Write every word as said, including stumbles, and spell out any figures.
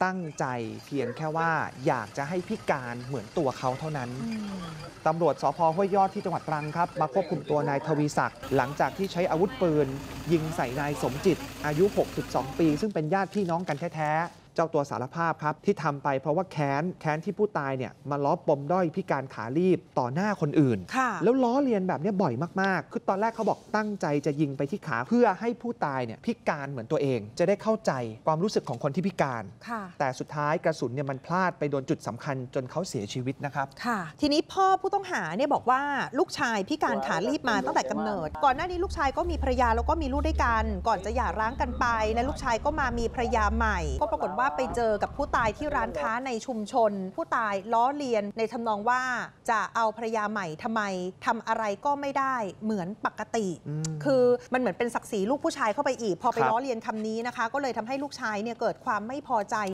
ตั้งใจเพียงแค่ว่าอยากจะให้พิการเหมือนตัวเขาเท่านั้นตำรวจสภ.ห้วยยอดที่จังหวัดตรังครับมาควบคุมตัวนายทวีศักดิ์หลังจากที่ใช้อาวุธปืนยิงใส่นายสมจิตอายุหกสิบสองปีซึ่งเป็นญาติพี่น้องกันแท้ๆเจ้าตัวสารภาพครับที่ทำไปเพราะว่าแค้นแค้นที่ผู้ตายเนี่ยมาล้อปมด้อยพิการขาลีบต่อหน้าคนอื่นแล้วล้อเลียนแบบนี้บ่อยมากๆคือตอนแรกเขาบอกตั้งใจจะยิงไปที่ขาเพื่อให้ผู้ตายเนี่ยพิการเหมือนตัวเองจะได้เข้าใจความรู้สึกของคนที่พิการแต่สุดท้ายกระสุนเนี่ยมันพลาดไปโดนจุดสำคัญจนเขาเสียชีวิตนะครับค่ะทีนี้พ่อผู้ต้องหาเนี่ยบอกว่าลูกชายพิการขาลีบมาตั้งแต่กำเนิดก่อนหน้านี้ลูกชายก็มีภรรยาแล้วก็มีลูกด้วยกันก่อนจะหย่าร้างกันไปและลูกชายก็มามีภรรยาใหม่ก็ปรากฏว่าไปเจอกับผู้ตายที่ร้านค้าในชุมชนผู้ตายล้อเลียนในทำนองว่าจะเอาภรรยาใหม่ทำไมทำอะไรก็ไม่ได้เหมือนปกติคือมันเหมือนเป็นศักดิ์ศรีลูกผู้ชายเข้าไปอีกพอไปล้อเลียนคำนี้นะคะก็เลยทำให้ลูกชายเนี่ยเกิดความไม่พอใจ